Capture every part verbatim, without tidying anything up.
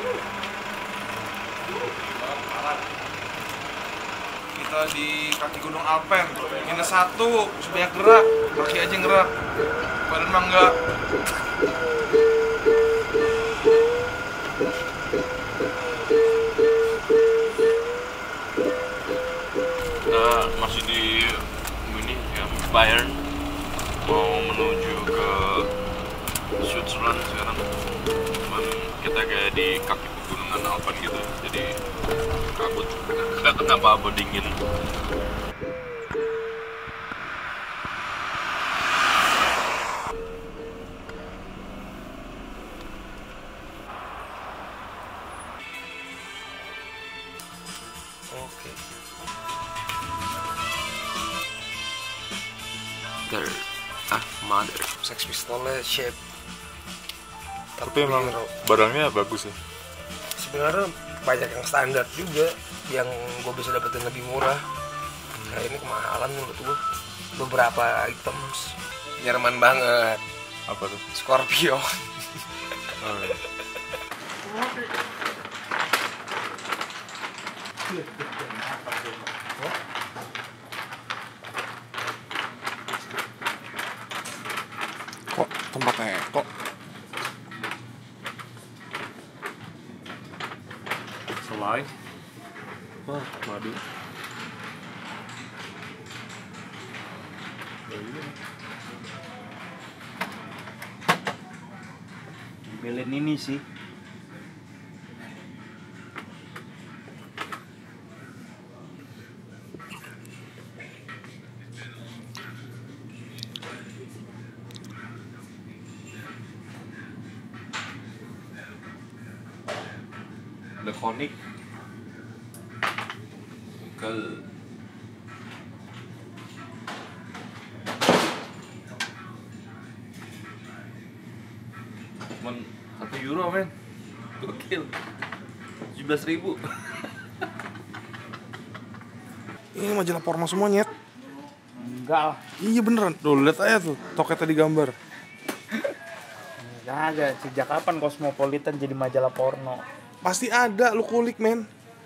Kita di kaki Gunung Alpen, minus satu, sebanyak gerak, kaki aja gerak, badan mah enggak. Kita masih di ini ya, Bayern, mau menuju ke Switzerland sekarang. Cuman kita kayak di kaki pegunungan Alpen gitu, jadi kabut. Nggak kenapa apa dingin. Oke. There, ah, mother. Sex Pistolnya shape. Tapi emang barangnya bagus ya. Sebenarnya banyak yang standar juga yang gue bisa dapetin lebih murah. Nah ini kemahalan menurut gue. Beberapa items nyaman banget. Apa tuh? Scorpio. Oh, iya. Kok tempatnya kok selai? Wah, madu. Belen ini sih. The Conic ke cuman satu euro men, gokil, tujuh belas ribu. Ini majalah porno semua nyet. Enggak lah. Iya beneran. Tuh lihat aja tuh toketnya di gambar. Enggak ada. Sejak kapan Cosmopolitan jadi majalah porno? Pasti ada, lu kulik men.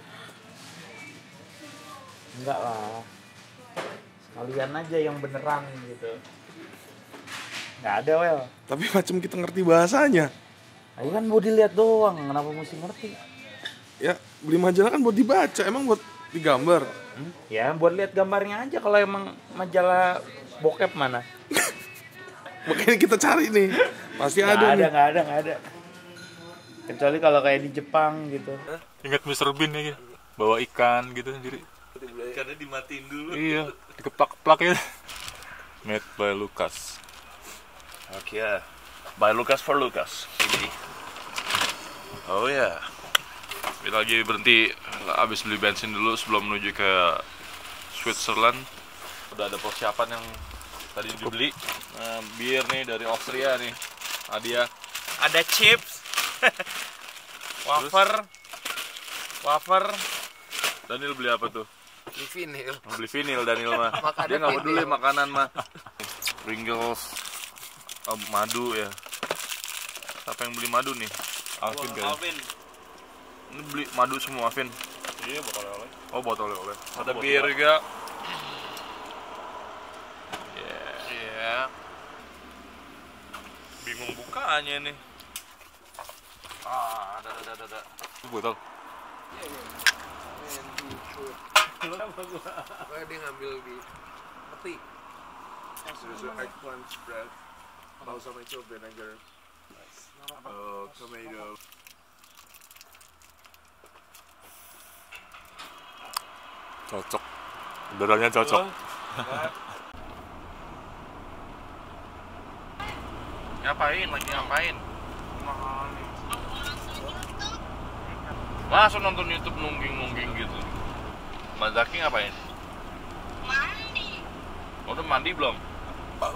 Enggak lah. Sekalian aja yang beneran gitu. Enggak ada, Wel. Tapi macam kita ngerti bahasanya. Ayo kan mau dilihat doang, kenapa mesti ngerti? Ya beli majalah kan buat dibaca, emang buat digambar. Hmm? Ya buat lihat gambarnya aja. Kalau emang majalah bokep mana? Makanya kita cari nih. Pasti Nggak ada, ada, nih. nggak ada, nggak ada. Kecuali kalau kayak di Jepang gitu. Ingat mister Bean ya, bawa ikan gitu sendiri. Karena dimatiin dulu. Iya, dikeplak-keplak ya. Made by Lucas. Oke ya, by Lucas for Lucas. Ini. Oh ya, kita lagi berhenti, abis beli bensin dulu sebelum menuju ke Switzerland. Udah ada persiapan yang tadi dibeli. Nah, bir nih dari Austria nih, hadiah. Ada chips, wafer, wafer. Daniel beli apa tuh? Di vinil. Mau beli vinil Daniel mah. Makanan Dia nggak peduli vinil. makanan mah. Pringles, oh, madu ya. Siapa yang beli madu nih? Alvin kayaknya. Alvin. Ini beli madu semua Alvin. Iya, botol oleh. Oh botol oleh. Ada botol bir oleh. juga. Ya. Iya. Bingung bukanya nih. Ah, ada ada ada ada. Botol. Pokoknya dia ngambil di peti. There's an eggplant spread, balsamic vinegar, uh, tomato. Cocok. Udaranya cocok. Ngapain lagi ngapain? Masa nonton YouTube nungging-nungging gitu? Mas Zaki ngapain? Mandi. Udah mandi belum? Pulang.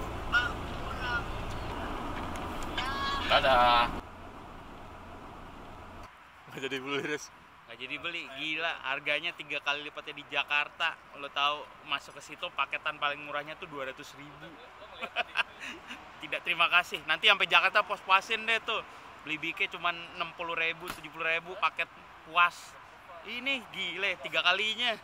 Dadah. Nggak jadi beli, Riz. Nggak jadi beli, gila. Harganya tiga kali lipatnya di Jakarta. Lo tahu masuk ke situ paketan paling murahnya tuh dua ratus ribu. Tidak terima kasih. Nanti sampai Jakarta pos-pasin deh tuh. Beli B K cuman enam puluh ribu, tujuh puluh ribu paket puas. Ini gile tiga kalinya.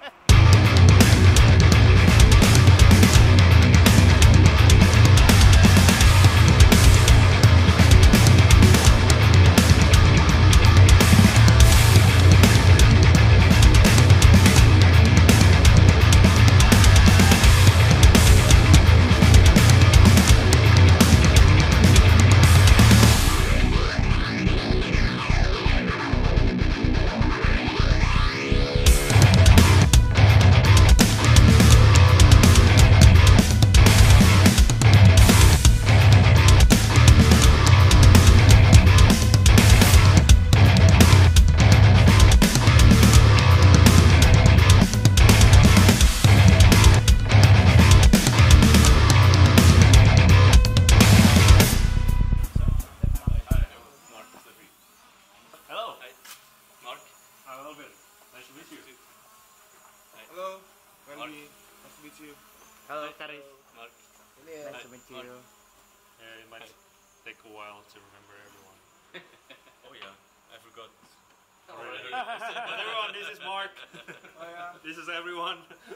Hello, Wendy. Nice to meet you. Halo Karis. Mark. Nice to meet you. Yeah, it might take a while to remember everyone. Oh yeah, I forgot. But everyone, this is Mark. Oh yeah. This is everyone.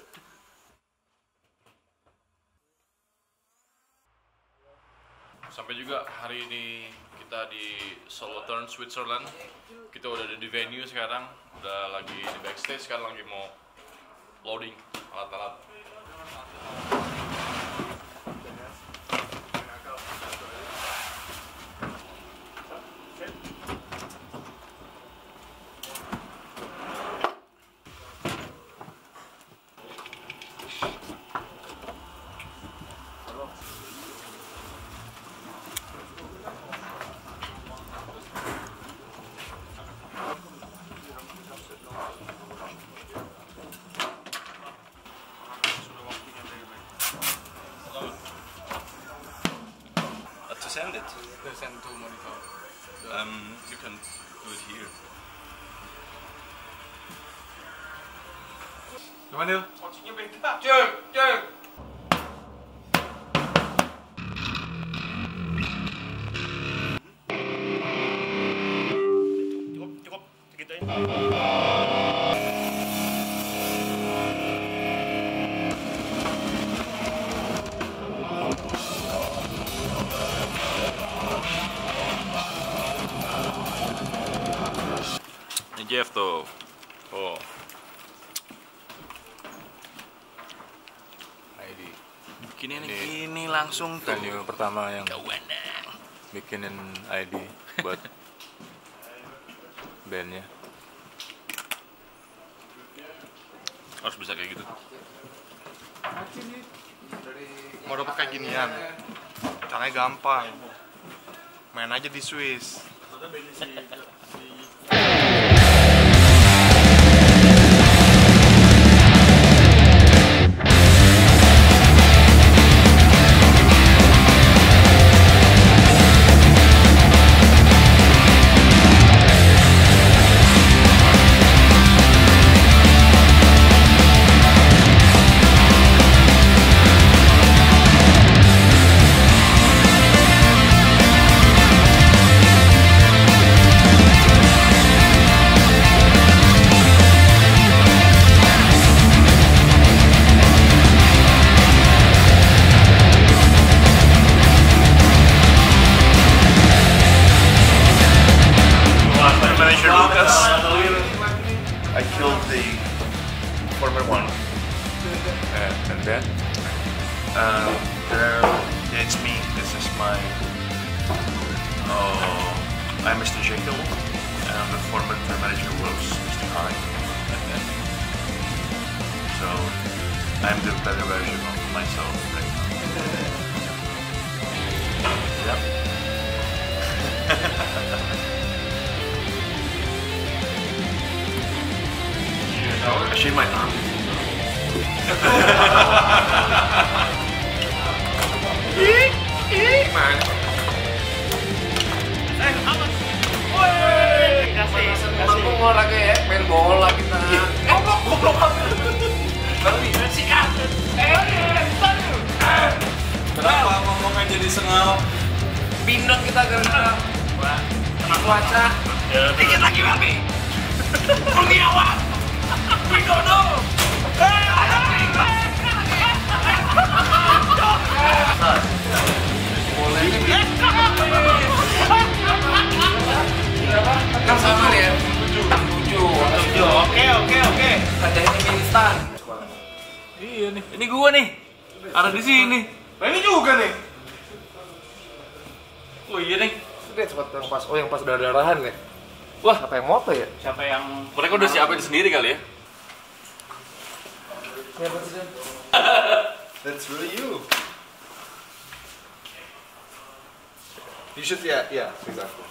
Sampai juga hari ini kita di Solothurn, Switzerland. Kita udah ada di venue sekarang, udah lagi di backstage, sekarang lagi mau loading alat-alat. Send it. Send to monitor. Um, you can do it here. Gimana, Dil? Posisinya beda. Cek, cek. Cukup, cukup segitu aja. Ini Jeff tuh. Oh. I D. Gini nih, Ini gini langsung tuh. venue pertama yang Kawanang. bikinin I D buat bandnya. Harus bisa kayak gitu. Mau dapet kayak ginian, caranya gampang. Main aja di Swiss. Manager Lucas. I killed the former one. Uh, and then Um, there, yeah, it's me. This is my. Oh, I'm Mister Jekyll, and the former tour manager was Mister Hyde. So, I'm the better version of myself right now. Yep. I shaved my arm. Gimana? Eh, aman. Woi, kasih, Emang gua mau olahraga ya, main bola kita. Eh, goblok, goblok banget. Baru nih, sikat. Eh, Kenapa ngomongnya jadi sengal? pindang kita gara-gara Gua kena cuaca. Dikit lagi Babi. Kurniawan. Widodo. Enam sama nih ya. Tujuh. Tujuh. Oke oke oke. Ada ini mie instan. Iya nih. Ini gua nih. Ada di sini. Nah ini juga nih. Oh iya nih. Lihat sempat yang pas, oh yang pas darah-darahan ya. Wah, apa yang moto ya? Siapa yang Mereka udah siapin sendiri kali ya. That's really you. You should, yeah, yeah, exactly.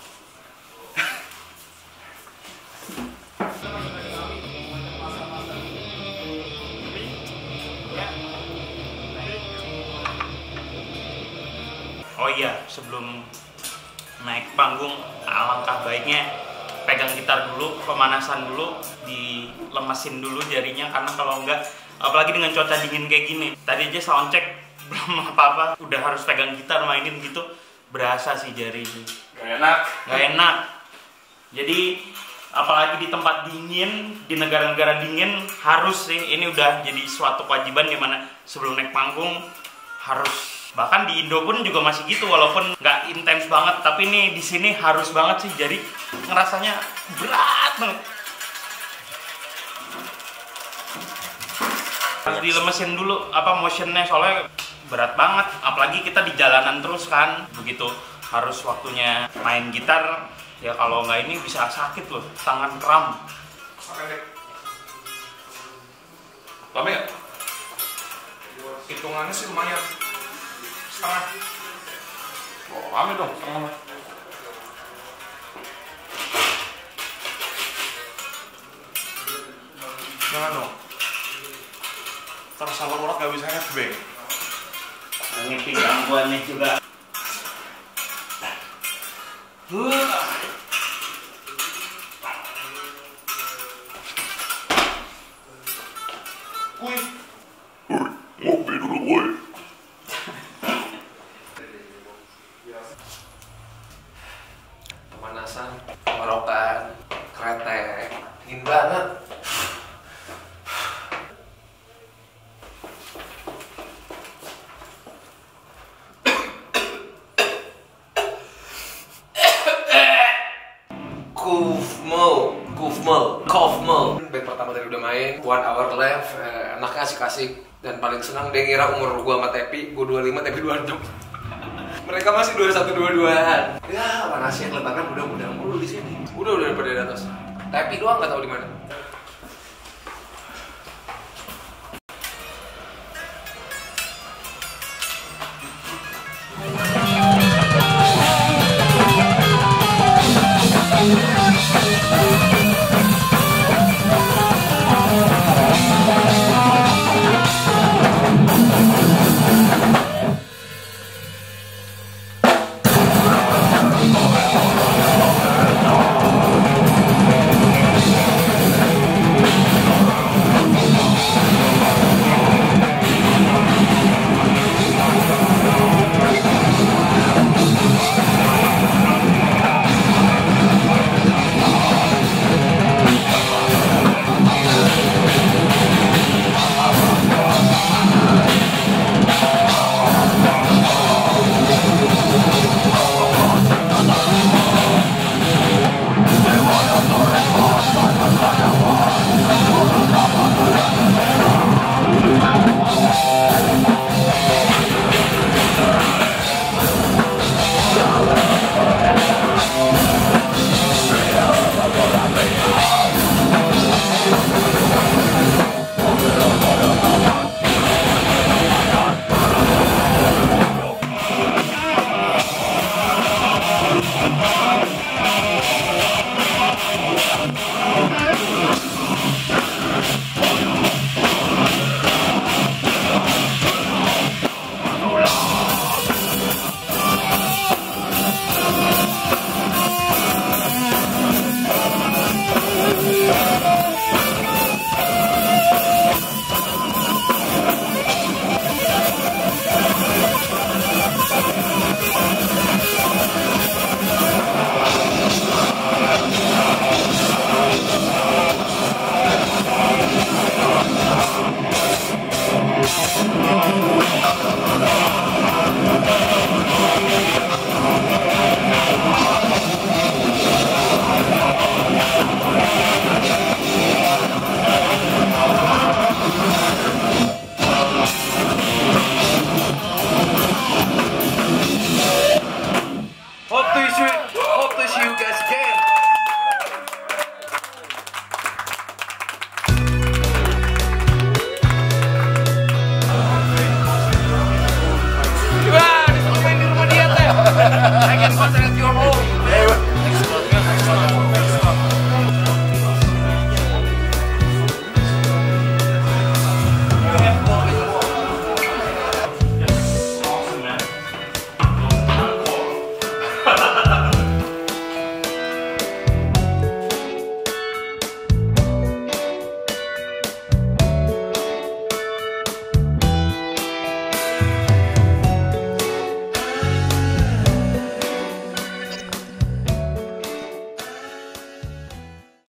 Oh iya, sebelum naik panggung alangkah baiknya pegang gitar dulu, pemanasan dulu, dilemesin dulu jarinya karena kalau enggak, apalagi dengan cuaca dingin kayak gini. Tadi aja soundcheck belum apa-apa, udah harus pegang gitar mainin gitu, berasa sih jari ini. Gak enak. Gak enak. Jadi apalagi di tempat dingin, di negara-negara dingin harus sih, ini udah jadi suatu kewajiban dimana sebelum naik panggung harus. Bahkan di Indo pun juga masih gitu, walaupun nggak intens banget, tapi nih di sini harus banget sih, jadi ngerasanya berat banget. Harus dilemesin dulu apa motionnya, soalnya berat banget, apalagi kita di jalanan terus kan, begitu harus waktunya main gitar, ya kalau nggak ini bisa sakit loh, tangan kram. Lama ya? Hitungannya sih lumayan. Setengah. Oh, rame dong, setengah. Jangan dong. Ntar salah orang gak bisa headbang. Ini gangguannya juga. Wih. Ngopi dulu, boy. Pemanasan, tenggorokan, kretek, dingin banget. Kufmo, Kufmo, Kofmo. Band pertama tadi udah main, one hour left, eh, anaknya asik-asik dan paling senang dia ngira umur gua sama Tepi, gua dua puluh lima, Tepi dua puluh enam. Mereka masih dua puluh satu dua puluh dua-an. Ya, panasnya kelihatannya mudah-mudahan mulu di sini. Udah udah pada di atas. Tepi doang nggak tahu di mana.